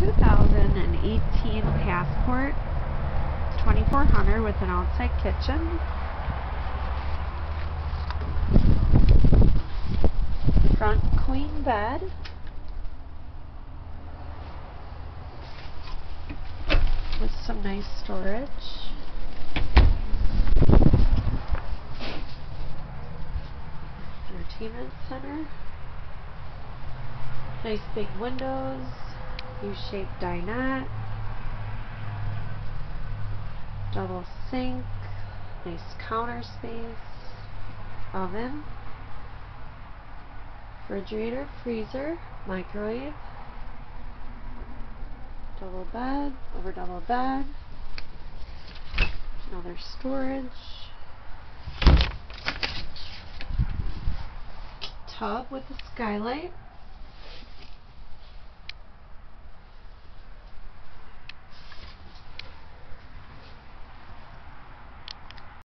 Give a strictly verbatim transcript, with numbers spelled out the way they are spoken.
two thousand eighteen Passport twenty-four hundred with an outside kitchen. Front queen bed. With some nice storage. Entertainment center. Nice big windows. U-shaped dinette. Double sink. Nice counter space. Oven. Refrigerator, freezer, microwave. Double bed, over double bed. Another storage. Tub with a skylight.